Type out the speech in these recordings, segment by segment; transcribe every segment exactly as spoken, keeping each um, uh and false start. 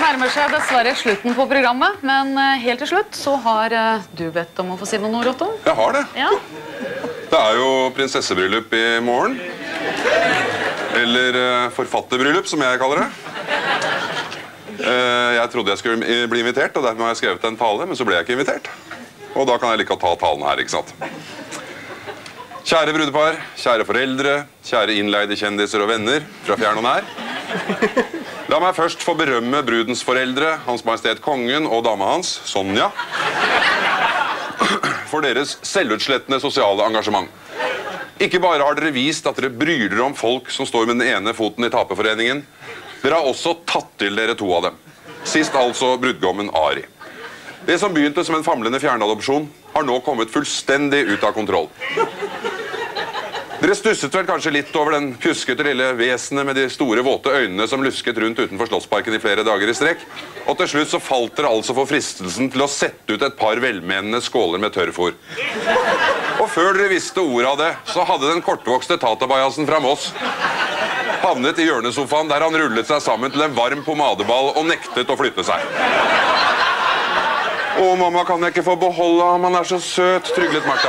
nærmer seg dessverre slutten på programmet, men helt til slutt så har du bedt om å få si noen ord, Otto. Jeg har det. Ja. Det er jo prinsessebryllup i morgen. Eller forfatterbryllup, som jeg kaller det. Jeg trodde jeg skulle bli invitert, og derfor har jeg skrevet en tale, men så ble jeg ikke invitert. Og da kan jeg like å ta talen her, ikke sant? Kjære brudepar, kjære foreldre, kjære innleide kjendiser og venner fra fjern og nær. La meg først få berømme brudens foreldre, Hans Majestet Kongen og dama hans, Sonja, for deres selvutslettende sosiale engasjement. Ikke bare har dere vist at dere bryr dere om folk som står med den ene foten i taperforeningen, dere har også tatt til dere to av dem. Sist altså brudgommen Ari. Det som begynte som en famlende fjernadopsjon har nå kommet fullstendig ut av kontroll. Dere stusset vel kanskje litt over den pjuskete lille vesenet med de store våte øynene som lusket rundt utenfor Slottsparken i flere dager i strekk, og til slutt så falt dere altså for fristelsen til å sette ut et par velmenende skåler med tørrfôr. Og før dere visste ordet av det, så hadde den kortvokste tatabajasen fra Moss havnet i hjørnesofaen der han rullet seg sammen til en varm pomadeball og nektet å flytte seg. Å, mamma, kan jeg ikke få beholde ham? Han er så søt, tryglet Martha.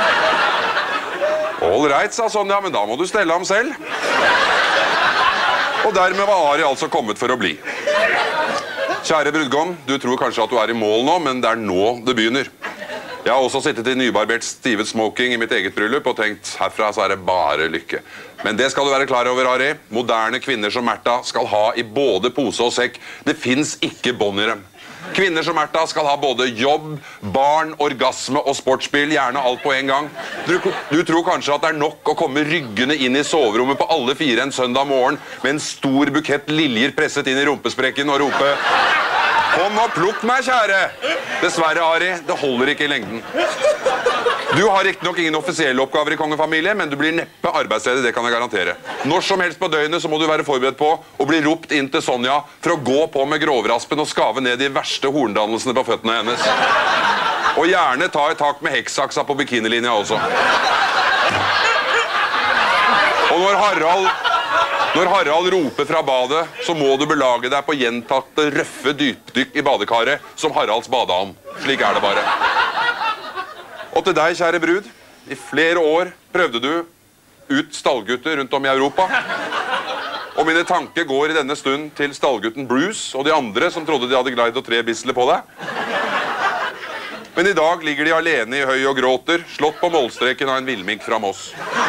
All right, sa Sonja, men da må du stelle ham selv. Og dermed var Ari altså kommet for å bli. Kjære brudgom, du tror kanskje at du er i mål nå, men det er nå det begynner. Jeg har også sittet i nybarbert stivet smoking i mitt eget bryllup og tenkt, herfra så er det bare lykke. Men det skal du være klar over, Ari. Moderne kvinner som Märtha skal ha i både pose og sekk. Det finnes ikke bånd i dem. Kvinner som Märtha skal ha både jobb, barn, orgasme og sportsbil, gjerne alt på en gang. Du, du tror kanskje at det er nok å komme ryggende inn i soverommet på alle fire en søndag morgen med en stor bukett liljer presset inn i rumpesprekken og rope «Kom og plukk meg, kjære!» Dessverre, Ari, det holder ikke i lengden. Du har ikke nok ingen offisielle oppgaver i kongefamilie, men du blir neppe arbeidsledig, det kan jeg garantere. Når som helst på døgnet så må du være forberedt på å bli ropt inn til Sonja for å gå på med grovraspen og skave ned de verste horndannelsene på føttene hennes. Og gjerne ta et tak med hekksaksa på bikinilinja også. Og når Harald, når Harald roper fra badet, så må du belage deg på gjentatte røffe dypdykk i badekaret som Haralds bada om. Slik er det bare. Og til deg, kjære brud, i flere år prøvde du ut stallgutter rundt om i Europa. Og mine tanker går i denne stund til stallgutten Bruce og de andre som trodde de hadde greid å tre bisle på deg. Men i dag ligger de alene i høy og gråter, slått på målstreken av en villmink fra Moss.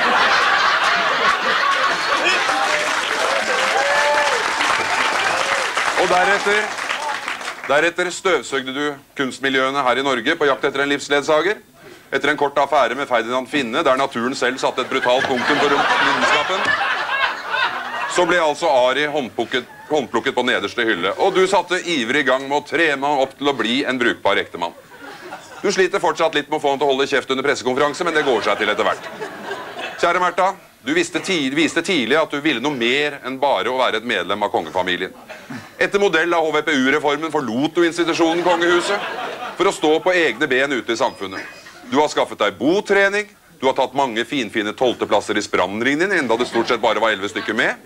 Og deretter, deretter støvsøgde du kunstmiljøene her i Norge på jakt etter en livsledsager. Etter en kort affære med Ferdinand Finne, der naturen selv satte et brutalt punktum på lidenskapen, så ble altså Ari håndplukket, håndplukket på nederste hylle, og du satte ivrig i gang med å trene ham opp til å bli en brukbar ektemann. Du sliter fortsatt litt med å få han til å holde kjeft under pressekonferanse, men det går seg til etter hvert. Kjære Märtha, du viste, tid, viste tidlig at du ville noe mer enn bare å være et medlem av kongefamilien. Etter modell av H V P U-reformen forlot du institusjonen Kongehuset for å stå på egne ben ute i samfunnet. Du har skaffet deg botrening, du har tatt mange finfine tolvteplasser i sprannringen din, enda det stort sett bare var elleve stykker med.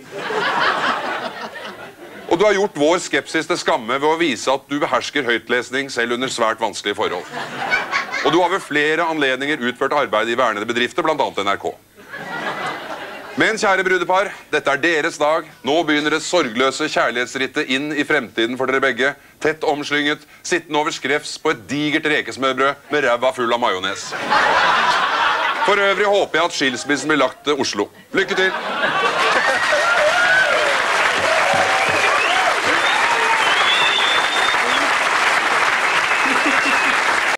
Og du har gjort vår skepsis til skamme ved å vise at du behersker høytlesning selv under svært vanskelige forhold. Og du har ved flere anledninger utført arbeid i vernede bedrifter, blant annet N R K. Men kjære brudepar, dette er deres dag. Nå begynner det sorgløse kjærlighetsrittet inn i fremtiden for dere begge. Tett omslynget, sittende over skrefs på et digert rekesmørbrød med ræva full av majones. For øvrig håper jeg at skilsmissen blir lagt til Oslo. Lykke til!